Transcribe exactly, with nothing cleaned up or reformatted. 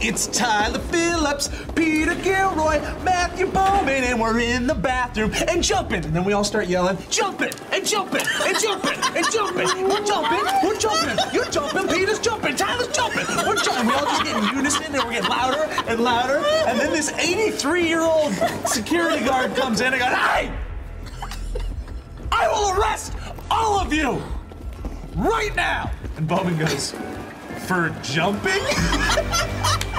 It's Tyler Phillips, Peter Gilroy, Matthew Bowman, and we're in the bathroom and jumping. And then we all start yelling, jumping, and jumping, and jumping, and jumping. We're jumping, we're jumping, you're jumping, Peter's jumping, Tyler's jumping. We're jumping. We all just get in unison, and we're getting louder and louder. And then this eighty-three-year-old security guard comes in and goes, hey! I will arrest all of you right now! And Bowman goes, for jumping?